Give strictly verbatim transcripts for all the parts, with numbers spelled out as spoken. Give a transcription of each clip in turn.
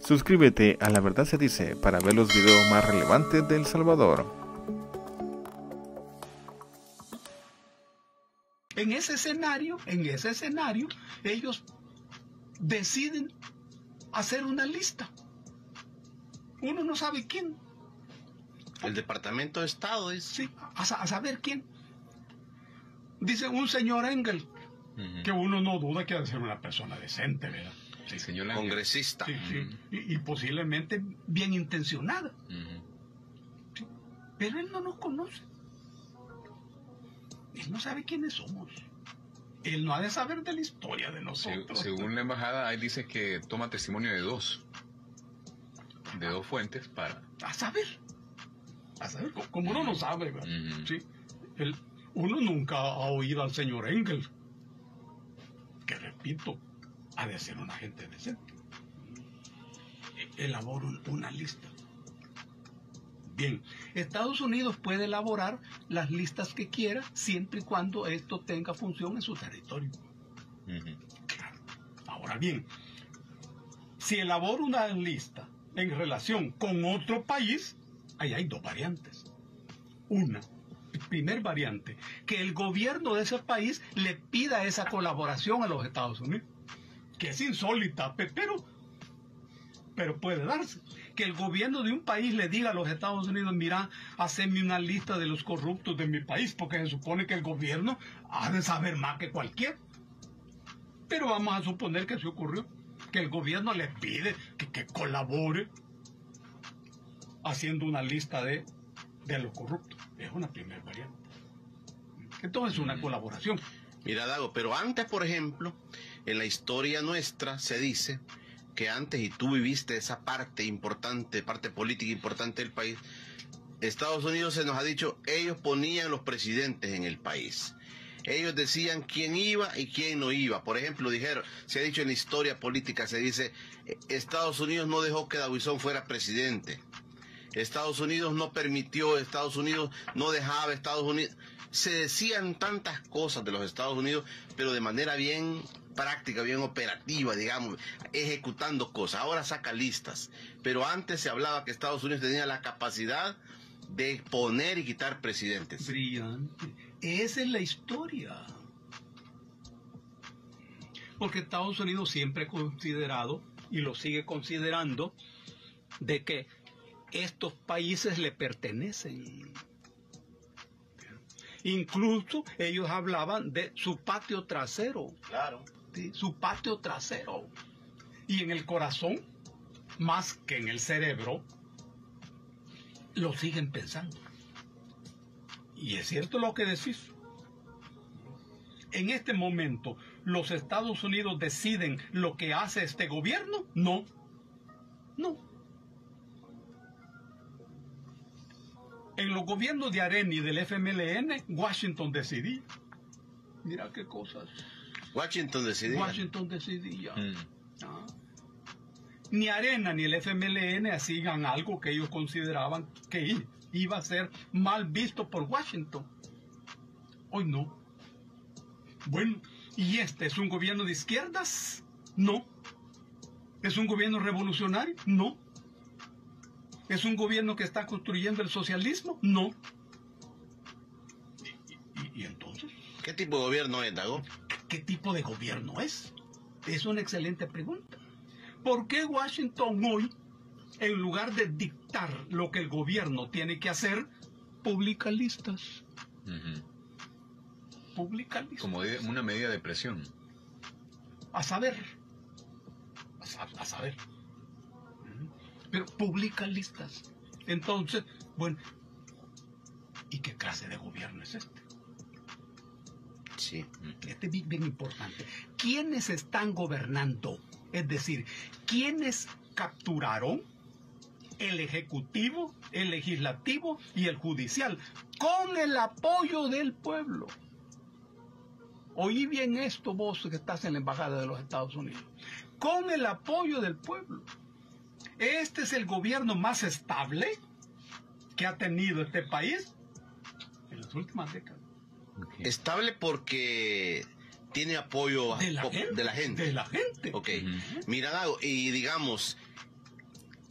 Suscríbete a La Verdad Se Dice para ver los videos más relevantes de El Salvador. En ese escenario, en ese escenario, ellos deciden hacer una lista. Uno no sabe quién. El Departamento de Estado es... Sí, a, a saber quién. Dice un señor Engel, uh-huh. que uno no duda que ha de ser una persona decente, ¿verdad? Sí, señor congresista. Sí, sí. Uh-huh. y, y posiblemente bien intencionada. Uh-huh. Sí. Pero él no nos conoce. Él no sabe quiénes somos. Él no ha de saber de la historia de nosotros. Se, según la embajada, ahí dice que toma testimonio de dos. De dos fuentes para... A saber. A saber, como uno no sabe, ¿verdad? Uh-huh. Sí. El, uno nunca ha oído al señor Engel, que repito, ha de ser una gente decente. Elabora una lista. Bien, Estados Unidos puede elaborar las listas que quiera siempre y cuando esto tenga función en su territorio. Uh-huh. Claro. Ahora bien, si elabora una lista en relación con otro país, ahí hay dos variantes. Una, primer variante, que el gobierno de ese país le pida esa colaboración a los Estados Unidos, que es insólita, pero, pero puede darse. Que el gobierno de un país le diga a los Estados Unidos, mira, haceme una lista de los corruptos de mi país, porque se supone que el gobierno ha de saber más que cualquiera. Pero vamos a suponer que se ocurrió, que el gobierno le pide que, que colabore haciendo una lista de, de los corruptos. Es una primera variante. Entonces, una colaboración. Mira, Dago, pero antes, por ejemplo, en la historia nuestra se dice que antes, y tú viviste esa parte importante, parte política importante del país, Estados Unidos se nos ha dicho, ellos ponían los presidentes en el país. Ellos decían quién iba y quién no iba. Por ejemplo, dijeron, se ha dicho en la historia política, se dice, Estados Unidos no dejó que Dawson fuera presidente. Estados Unidos no permitió, Estados Unidos no dejaba, Estados Unidos... Se decían tantas cosas de los Estados Unidos, pero de manera bien práctica, bien operativa, digamos, ejecutando cosas. Ahora saca listas, pero antes se hablaba que Estados Unidos tenía la capacidad de poner y quitar presidentes. Brillante. Esa es la historia. Porque Estados Unidos siempre ha considerado, y lo sigue considerando, de que estos países le pertenecen. Incluso ellos hablaban de su patio trasero. Claro. ¿Sí? Su patio trasero. Y en el corazón, más que en el cerebro, lo siguen pensando. Y es cierto lo que decís. En este momento, ¿los Estados Unidos deciden lo que hace este gobierno? No. No. En los gobiernos de Arena y del F M L N, Washington decidía. Mira qué cosas. Washington decidía. Washington decidía. Mm. Ah. Ni Arena ni el F M L N hacían algo que ellos consideraban que iba a ser mal visto por Washington. Hoy no. Bueno, ¿y este es un gobierno de izquierdas? No. ¿Es un gobierno revolucionario? No. ¿Es un gobierno que está construyendo el socialismo? No. ¿Y, y, y entonces? ¿Qué tipo de gobierno es, Dago? ¿Qué, ¿Qué tipo de gobierno es? Es una excelente pregunta. ¿Por qué Washington hoy, en lugar de dictar lo que el gobierno tiene que hacer, publica listas? Uh-huh. Publica listas. Como de, una medida de presión. A saber. A, a saber. Pero publica listas. Entonces, bueno, ¿y qué clase de gobierno es este? Sí. Este es bien, bien importante. ¿Quiénes están gobernando? Es decir, ¿quiénes capturaron el Ejecutivo, el Legislativo y el Judicial con el apoyo del pueblo? Oí bien esto vos que estás en la Embajada de los Estados Unidos. Con el apoyo del pueblo. Este es el gobierno más estable que ha tenido este país en las últimas décadas. Okay. Estable porque tiene apoyo de la, gente, de la gente. De la gente. Ok. Uh-huh. Mira, Dago, y digamos,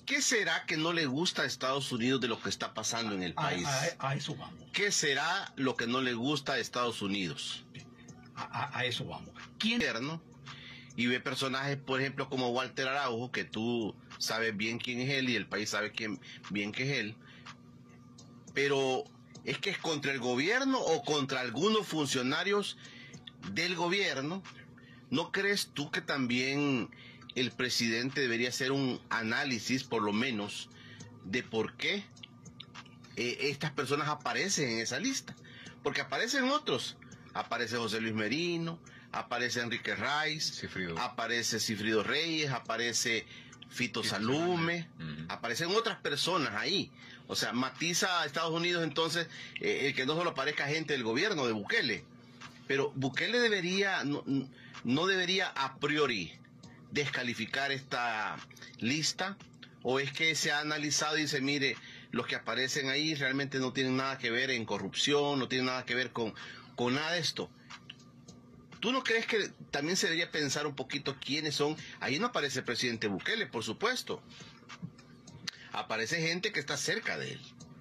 ¿Qué será que no le gusta a Estados Unidos de lo que está pasando en el país? A, a, a eso vamos. ¿Qué será lo que no le gusta a Estados Unidos? A, a, a eso vamos. ¿Quién? Y ve personajes, por ejemplo, como Walter Araujo, que tú sabes bien quién es él y el país sabe quién, bien que es él. Pero, ¿es que es contra el gobierno o contra algunos funcionarios del gobierno? ¿No crees tú que también el presidente debería hacer un análisis, por lo menos, de por qué eh, estas personas aparecen en esa lista? Porque aparecen otros. Aparece José Luis Merino, aparece Enrique Raiz, Cifrido. aparece Cifrido Reyes, aparece Fito Salume, uh-huh. aparecen otras personas ahí. O sea, matiza a Estados Unidos entonces eh, el que no solo aparezca gente del gobierno de Bukele. Pero Bukele debería, no, no debería a priori descalificar esta lista, o es que se ha analizado y dice, mire, los que aparecen ahí realmente no tienen nada que ver en corrupción, no tienen nada que ver con, con nada de esto. ¿Tú no crees que también se debería pensar un poquito quiénes son? Ahí no aparece el presidente Bukele, por supuesto. Aparece gente que está cerca de él.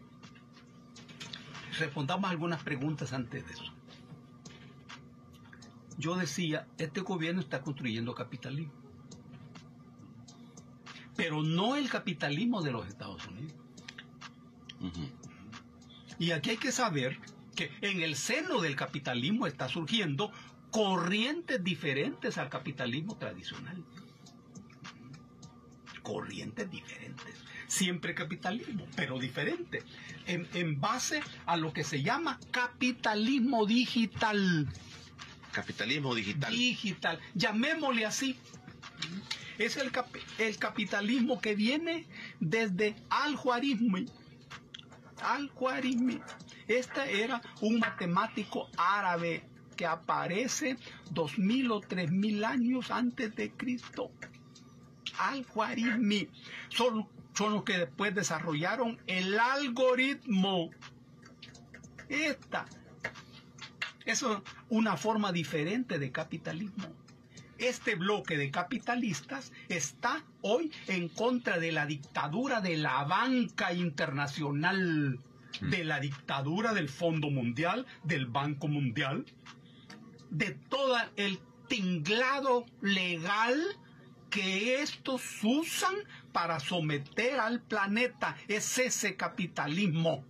Respondamos algunas preguntas antes de eso. Yo decía, este gobierno está construyendo capitalismo. Pero no el capitalismo de los Estados Unidos. Uh-huh. Y aquí hay que saber que en el seno del capitalismo está surgiendo corrientes diferentes al capitalismo tradicional. Corrientes diferentes. Siempre capitalismo, pero diferente. En, en base a lo que se llama capitalismo digital. Capitalismo digital. Digital. Llamémosle así. Es el, cap el capitalismo que viene desde Al-Khwarizmi. Al-Khwarizmi. Este era un matemático árabe que aparece dos mil o tres mil años antes de Cristo. Al-Khwarizmi. Son, son los que después desarrollaron el algoritmo. Esta es una forma diferente de capitalismo. Este bloque de capitalistas está hoy en contra de la dictadura de la banca internacional, de la dictadura del Fondo Mundial, del Banco Mundial, de todo el tinglado legal que estos usan para someter al planeta. Es ese capitalismo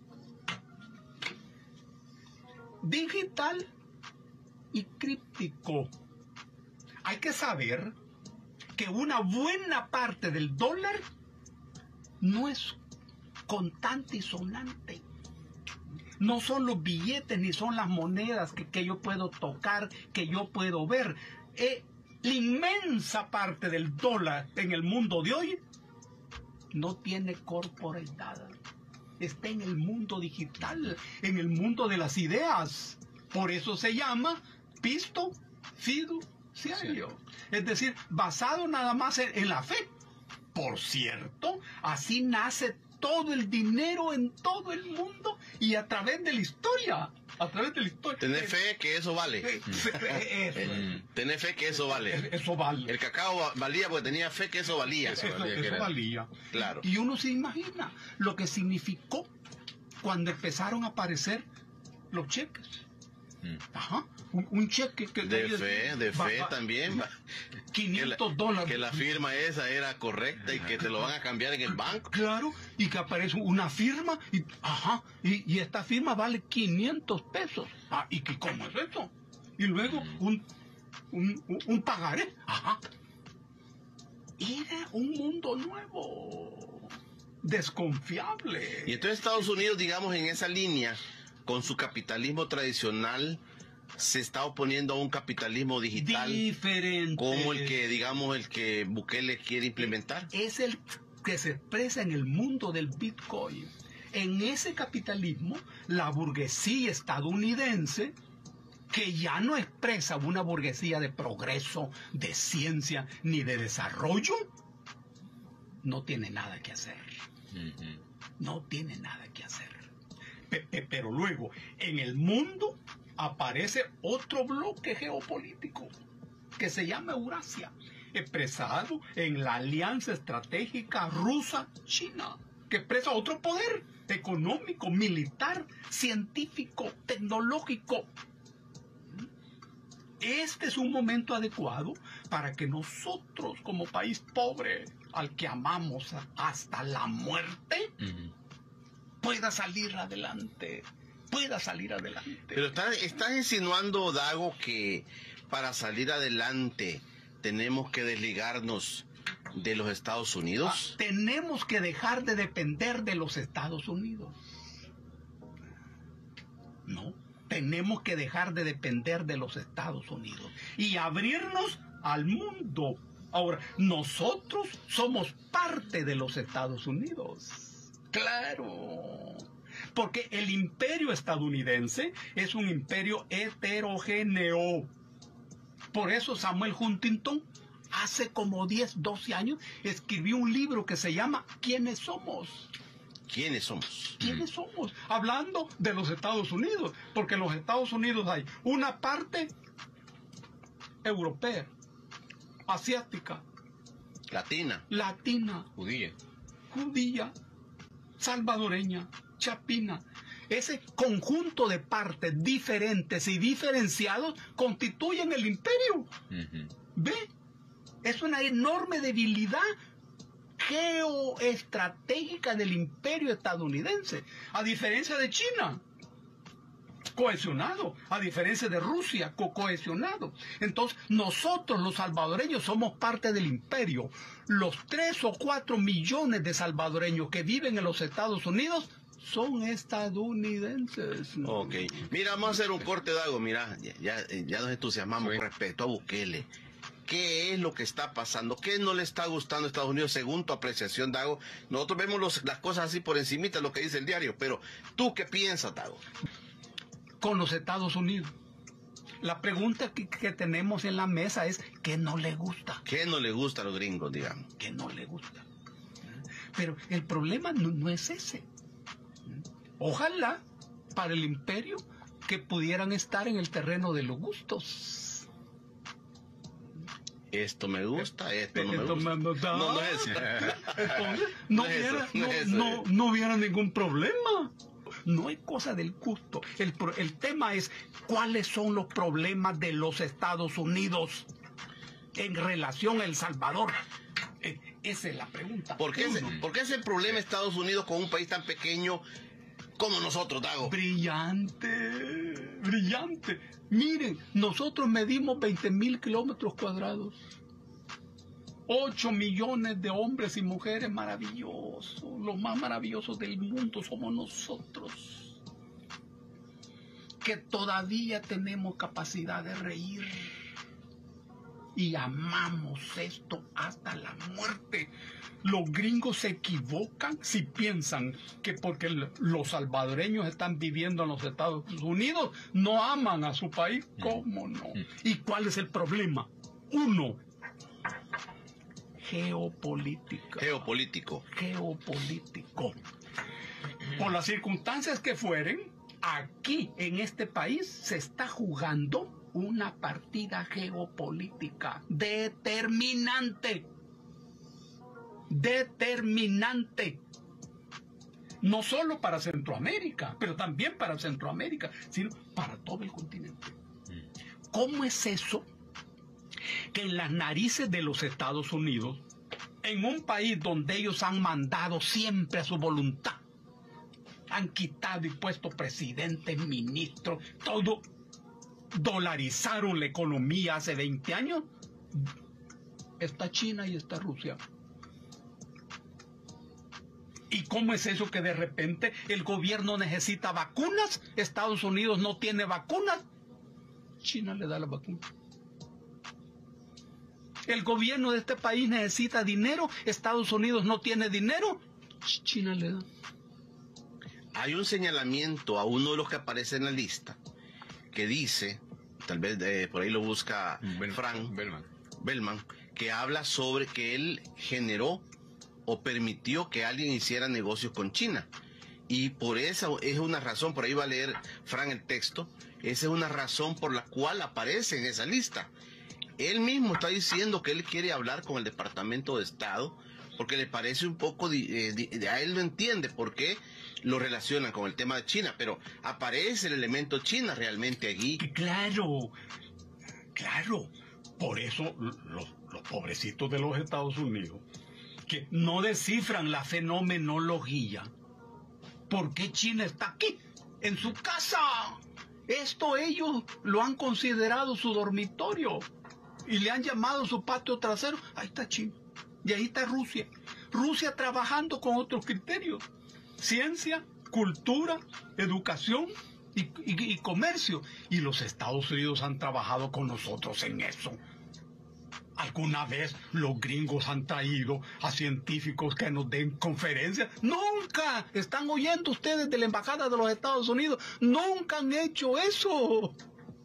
digital y críptico. Hay que saber que una buena parte del dólar no es contante y sonante. No son los billetes ni son las monedas que, que yo puedo tocar, que yo puedo ver. Eh, la inmensa parte del dólar en el mundo de hoy no tiene corporeidad. Está en el mundo digital, en el mundo de las ideas. Por eso se llama pisto fiduciario. Sí. Es decir, basado nada más en, en la fe. Por cierto, así nace todo el dinero en todo el mundo y a través de la historia. A través de la historia. Tener fe que eso vale. Eh, eso. Tener fe que eso vale. Eso vale. El cacao valía porque tenía fe que eso valía. Eso, eso valía. Eso valía. Claro. Y uno se imagina lo que significó cuando empezaron a aparecer los cheques. Ajá, un, un cheque que de fe, de, de fe va, también va. quinientos dólares. Que la firma esa era correcta y que te lo van a cambiar en el banco. Claro, y que aparece una firma y, ajá, y, y esta firma vale quinientos pesos. Ah, ¿y que cómo es eso? Y luego un, un, un, un pagaré. Ajá. Era un mundo nuevo, desconfiable. Y entonces Estados Unidos, digamos, en esa línea, con su capitalismo tradicional, se está oponiendo a un capitalismo digital diferente, como el que, digamos, el que Bukele quiere implementar. Es el que se expresa en el mundo del Bitcoin. En ese capitalismo, la burguesía estadounidense, que ya no expresa una burguesía de progreso, de ciencia, ni de desarrollo, no tiene nada que hacer. Uh-huh. No tiene nada que hacer. Pero luego, en el mundo aparece otro bloque geopolítico que se llama Eurasia. expresado en la alianza estratégica rusa-China, que expresa otro poder económico, militar, científico, tecnológico. Este es un momento adecuado para que nosotros, como país pobre, al que amamos hasta la muerte, uh-huh. pueda salir adelante, pueda salir adelante. Pero estás está insinuando, Dago, que para salir adelante tenemos que desligarnos de los Estados Unidos. Ah, tenemos que dejar de depender de los Estados Unidos. No, tenemos que dejar de depender de los Estados Unidos y abrirnos al mundo. Ahora, nosotros somos parte de los Estados Unidos. Claro. Porque el imperio estadounidense es un imperio heterogéneo. Por eso Samuel Huntington, hace como diez, doce años, escribió un libro que se llama ¿Quiénes somos? ¿Quiénes somos? ¿Quiénes somos? Hablando de los Estados Unidos. Porque en los Estados Unidos hay una parte europea, asiática, latina, latina, judía, judía, salvadoreña, chapina. Ese conjunto de partes diferentes y diferenciados constituyen el imperio. Uh-huh. ¿Ve? Es una enorme debilidad geoestratégica del imperio estadounidense, a diferencia de China, cohesionado, a diferencia de Rusia, co cohesionado. Entonces, nosotros los salvadoreños somos parte del imperio. Los tres o cuatro millones de salvadoreños que viven en los Estados Unidos son estadounidenses. Ok. Mira, vamos a hacer un corte, Dago. Mira, ya, ya, ya nos entusiasmamos sí. con respecto a Bukele. ¿Qué es lo que está pasando? ¿Qué no le está gustando a Estados Unidos según tu apreciación, Dago? Nosotros vemos los, las cosas así por encimita, lo que dice el diario, pero ¿tú qué piensas, Dago? Con los Estados Unidos, la pregunta que, que tenemos en la mesa es ¿qué no le gusta? ¿Qué no le gusta a los gringos, digamos? ¿Qué no le gusta? Pero el problema no, no es ese. Ojalá para el imperio que pudieran estar en el terreno de los gustos. Esto me gusta, esto no me esto gusta. Me, no, no, no es eso. Entonces, no, no, hubiera, eso, no, no, es no, no hubiera ningún problema. No hay cosa del gusto. El, el tema es cuáles son los problemas de los Estados Unidos en relación a El Salvador. Eh, esa es la pregunta. ¿Por qué, ese, ¿Por qué es el problema Estados Unidos con un país tan pequeño como nosotros, Dago? Brillante, brillante. Miren, nosotros medimos veinte mil kilómetros cuadrados. ocho millones de hombres y mujeres maravillosos. Los más maravillosos del mundo somos nosotros. Que todavía tenemos capacidad de reír. Y amamos esto hasta la muerte. Los gringos se equivocan si piensan que porque los salvadoreños están viviendo en los Estados Unidos no aman a su país. ¿Cómo no? ¿Y cuál es el problema? Uno, geopolítica. Geopolítico. Geopolítico. Por las circunstancias que fueren, aquí en este país se está jugando una partida geopolítica determinante. Determinante. No solo para Centroamérica, pero también para Centroamérica, sino para todo el continente. ¿Cómo es eso que en las narices de los Estados Unidos, en un país donde ellos han mandado siempre a su voluntad, han quitado y puesto presidentes, ministros, todo, dolarizaron la economía hace veinte años, está China y está Rusia? ¿Y cómo es eso que de repente el gobierno necesita vacunas? Estados Unidos no tiene vacunas. China le da la vacuna. El gobierno de este país necesita dinero. Estados Unidos no tiene dinero. China le da. Hay un señalamiento a uno de los que aparece en la lista que dice, tal vez eh, por ahí lo busca ben, Frank Bellman. Bellman, que habla sobre que él generó o permitió que alguien hiciera negocios con China. Y por esa es una razón, por ahí va a leer Fran el texto, esa es una razón por la cual aparece en esa lista. Él mismo está diciendo que él quiere hablar con el Departamento de Estado porque le parece un poco, eh, a él no entiende por qué lo relacionan con el tema de China, pero aparece el elemento China realmente allí. Claro, claro. Por eso los, los pobrecitos de los Estados Unidos, que no descifran la fenomenología. ¿Por qué China está aquí, en su casa? Esto ellos lo han considerado su dormitorio y le han llamado su patio trasero. Ahí está China y ahí está Rusia. Rusia trabajando con otros criterios. Ciencia, cultura, educación y, y, y comercio. Y los Estados Unidos han trabajado con nosotros en eso. ¿Alguna vez los gringos han traído a científicos que nos den conferencias? ¡Nunca! ¿Están oyendo ustedes de la Embajada de los Estados Unidos? ¡Nunca han hecho eso!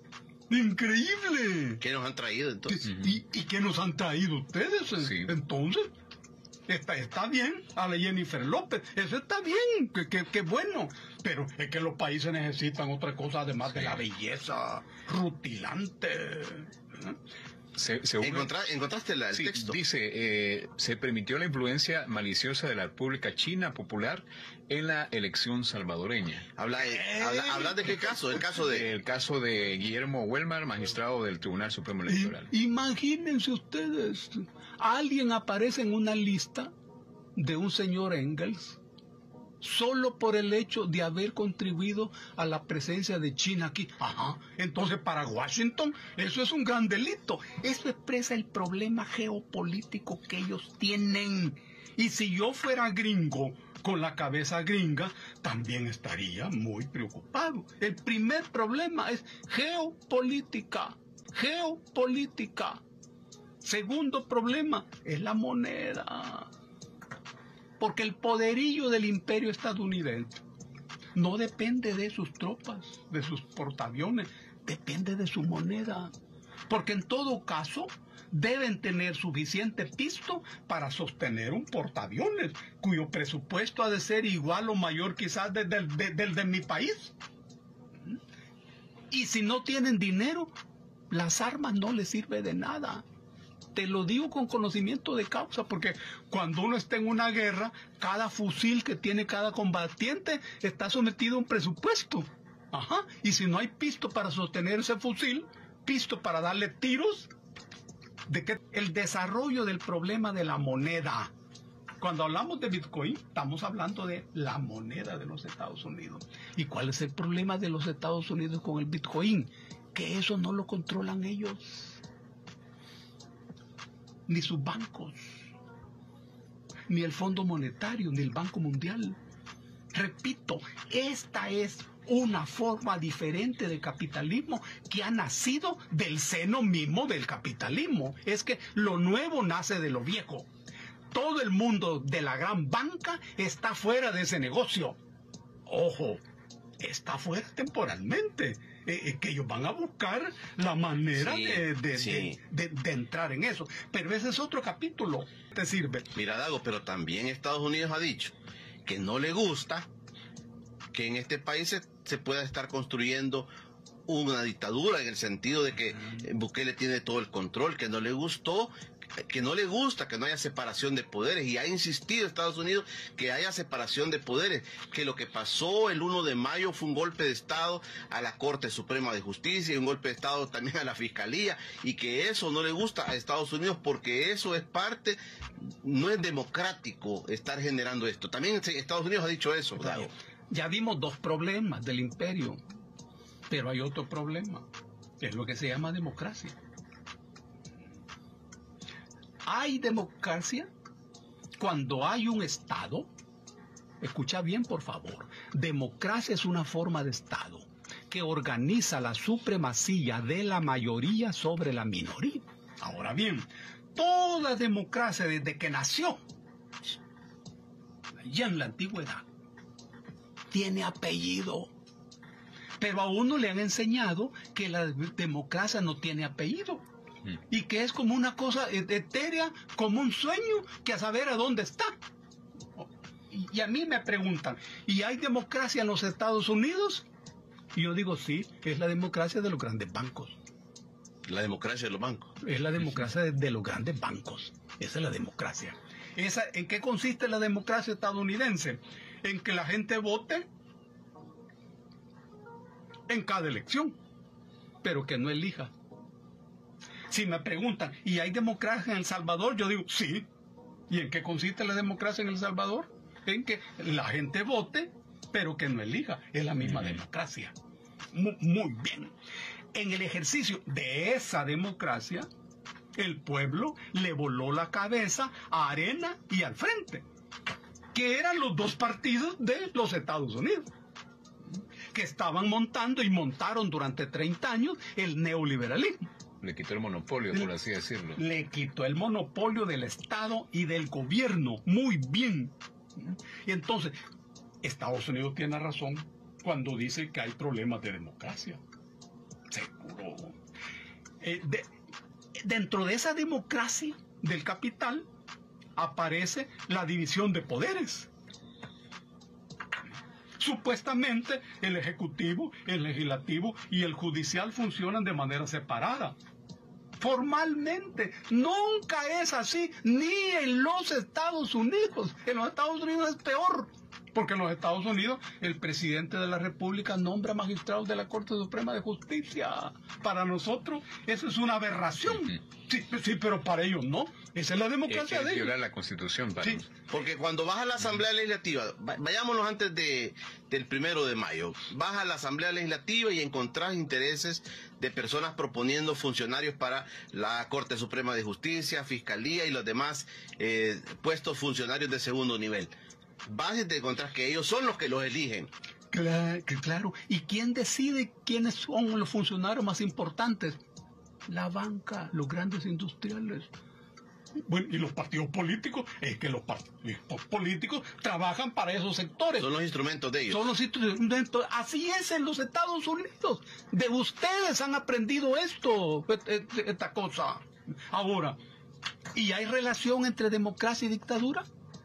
¡Increíble! ¿Qué nos han traído entonces? ¿Y, y qué nos han traído ustedes? Sí. Entonces, está, está bien a la Jennifer López, eso está bien, que, que, que bueno. Pero es que los países necesitan otra cosa además sí. de la belleza rutilante. ¿Eh? Se, según Encontra, ¿Encontraste la, el sí, texto? Dice, eh, se permitió la influencia maliciosa de la República China Popular en la elección salvadoreña. Habla, de, habla, habla de qué caso, el caso de... El caso de Guillermo Huelmar, magistrado del Tribunal Supremo Electoral. I, imagínense ustedes, alguien aparece en una lista de un señor Engels solo por el hecho de haber contribuido a la presencia de China aquí. Ajá. Entonces, para Washington, eso es un gran delito. Eso expresa el problema geopolítico que ellos tienen. Y si yo fuera gringo, con la cabeza gringa, también estaría muy preocupado. El primer problema es geopolítica. Geopolítica. Segundo problema es la moneda. Porque el poderío del imperio estadounidense no depende de sus tropas, de sus portaaviones, depende de su moneda. Porque en todo caso deben tener suficiente pisto para sostener un portaaviones, cuyo presupuesto ha de ser igual o mayor quizás del de, de, de, de mi país. Y si no tienen dinero, las armas no les sirven de nada. Te lo digo con conocimiento de causa, porque cuando uno está en una guerra, cada fusil que tiene cada combatiente está sometido a un presupuesto. Ajá. Y si no hay pisto para sostener ese fusil, pisto para darle tiros, de que el desarrollo del problema de la moneda. Cuando hablamos de Bitcoin, estamos hablando de la moneda de los Estados Unidos. ¿Y cuál es el problema de los Estados Unidos con el Bitcoin? Que eso no lo controlan ellos, ni sus bancos, ni el Fondo Monetario, ni el Banco Mundial. Repito, esta es una forma diferente de capitalismo que ha nacido del seno mismo del capitalismo. Es que lo nuevo nace de lo viejo. Todo el mundo de la gran banca está fuera de ese negocio. Ojo, está fuera temporalmente. Eh, que ellos van a buscar la manera sí, de, de, sí. de, de, de entrar en eso. Pero ese es otro capítulo. ¿Te sirve? Mira, Dago, pero también Estados Unidos ha dicho que no le gusta que en este país se, se pueda estar construyendo una dictadura, en el sentido de que Bukele tiene todo el control, que no le gustó, que no le gusta que no haya separación de poderes, y ha insistido Estados Unidos que haya separación de poderes, que lo que pasó el uno de mayo fue un golpe de Estado a la Corte Suprema de Justicia y un golpe de Estado también a la Fiscalía, y que eso no le gusta a Estados Unidos porque eso es parte, no es democrático estar generando esto. También Estados Unidos ha dicho eso. Claro. Ya vimos dos problemas del imperio, pero hay otro problema, que es lo que se llama democracia. Hay democracia cuando hay un Estado. Escucha bien, por favor. Democracia es una forma de Estado que organiza la supremacía de la mayoría sobre la minoría. Ahora bien, toda democracia desde que nació, ya en la antigüedad, tiene apellido. Pero a uno le han enseñado que la democracia no tiene apellido. Y que es como una cosa etérea, como un sueño, que a saber a dónde está. Y, y a mí me preguntan, ¿y hay democracia en los Estados Unidos? Y yo digo, sí, es la democracia de los grandes bancos. La democracia de los bancos. Es la democracia de, de los grandes bancos. Esa es la democracia. Esa, ¿en qué consiste la democracia estadounidense? En que la gente vote en cada elección, pero que no elija. Si me preguntan, ¿y hay democracia en El Salvador? Yo digo, sí. ¿Y en qué consiste la democracia en El Salvador? En que la gente vote, pero que no elija. Es la misma democracia. Muy, muy bien. En el ejercicio de esa democracia, el pueblo le voló la cabeza a Arena y al Frente, que eran los dos partidos de los Estados Unidos, que estaban montando y montaron durante treinta años el neoliberalismo. Le quitó el monopolio, por así decirlo. Le quitó el monopolio del Estado y del gobierno. Muy bien. Y entonces, Estados Unidos tiene razón cuando dice que hay problemas de democracia. Seguro. Eh, de, dentro de esa democracia del capital aparece la división de poderes. Supuestamente el ejecutivo, el legislativo y el judicial funcionan de manera separada. Formalmente, nunca es así, ni en los Estados Unidos. En los Estados Unidos es peor, porque en los Estados Unidos el presidente de la República nombra magistrados de la Corte Suprema de Justicia. Para nosotros eso es una aberración. Sí, sí, pero para ellos no. Esa es la democracia es, de es ellos. violar la Constitución para Sí. Porque cuando vas a la Asamblea Legislativa, vayámonos antes de, del primero de mayo, vas a la Asamblea Legislativa y encontrás intereses de personas proponiendo funcionarios para la Corte Suprema de Justicia, Fiscalía y los demás eh, puestos funcionarios de segundo nivel. Vas y te encontrás que ellos son los que los eligen. Claro, claro. ¿Y quién decide quiénes son los funcionarios más importantes? La banca, los grandes industriales. Bueno, y los partidos políticos, es que los partidos políticos trabajan para esos sectores. Son los instrumentos de ellos. Son los instrumentos. Así es en los Estados Unidos. De ustedes han aprendido esto, esta cosa. Ahora, ¿y hay relación entre democracia y dictadura?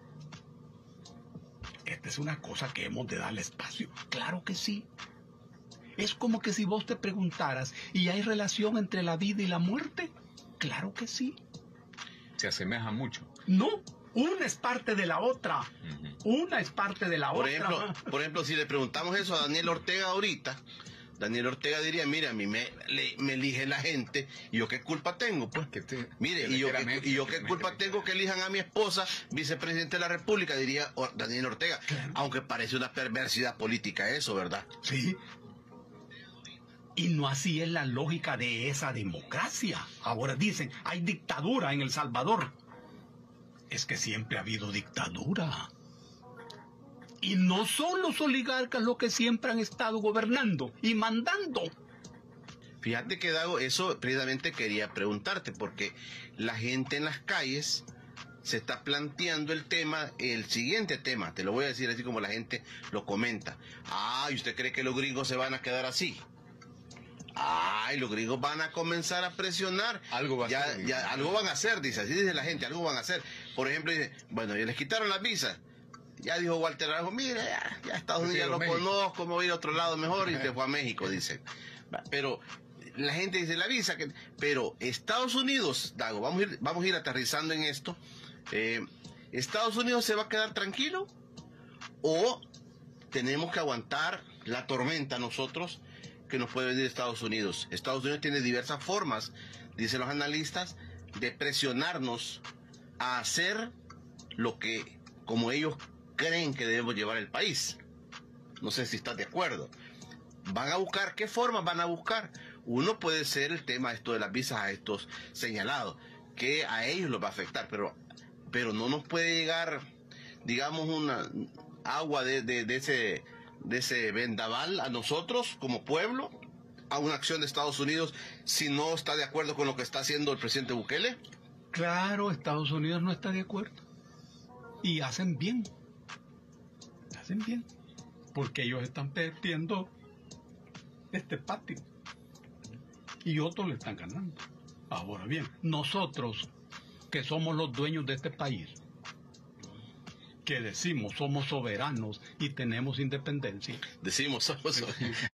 Esta es una cosa que hemos de darle espacio. Claro que sí. Es como que si vos te preguntaras, ¿y hay relación entre la vida y la muerte? Claro que sí. Se asemeja mucho. No, una es parte de la otra. Uh-huh. Una es parte de la por otra. Ejemplo, por ejemplo, si le preguntamos eso a Daniel Ortega ahorita, Daniel Ortega diría, mira, a mí me, le, me elige la gente, y yo qué culpa tengo, pues. Que te, mire, que y yo, que, y yo qué culpa tengo que elijan a mi esposa vicepresidente de la República, diría Daniel Ortega. Claro. Aunque parece una perversidad política eso, ¿verdad? Sí. Y no así es la lógica de esa democracia. Ahora dicen, hay dictadura en El Salvador. Es que siempre ha habido dictadura. Y no son los oligarcas los que siempre han estado gobernando y mandando. Fíjate que, Dago, eso precisamente quería preguntarte, porque la gente en las calles se está planteando el tema, el siguiente tema, te lo voy a decir así como la gente lo comenta. Ah, ¿y usted cree que los gringos se van a quedar así? Ay, los gringos van a comenzar a presionar. Algo va a ya, hacer. Ya, algo van a hacer, dice, así dice la gente, algo van a hacer. Por ejemplo, dice, bueno, ya les quitaron las visas. Ya dijo Walter Arajo, mire, ya, ya Estados Unidos lo México. Conozco, me voy a ir a otro lado mejor, y se fue a México, dice. Pero la gente dice la visa, que, pero Estados Unidos, Dago, vamos a ir, vamos a ir aterrizando en esto. Eh, ¿Estados Unidos se va a quedar tranquilo? ¿O tenemos que aguantar la tormenta nosotros que nos puede venir de Estados Unidos? Estados Unidos tiene diversas formas, dicen los analistas, de presionarnos a hacer lo que, como ellos creen que debemos llevar el país. No sé si estás de acuerdo. Van a buscar, ¿qué formas van a buscar? Uno puede ser el tema esto de las visas a estos señalados, que a ellos los va a afectar, pero, pero no nos puede llegar, digamos, una agua de, de, de ese de ese vendaval a nosotros como pueblo, a una acción de Estados Unidos, si no está de acuerdo con lo que está haciendo el presidente Bukele. Claro, Estados Unidos no está de acuerdo. Y hacen bien. Hacen bien. Porque ellos están perdiendo este patio. Y otros le están ganando. Ahora bien, nosotros, que somos los dueños de este país, que decimos somos soberanos y tenemos independencia. Decimos somos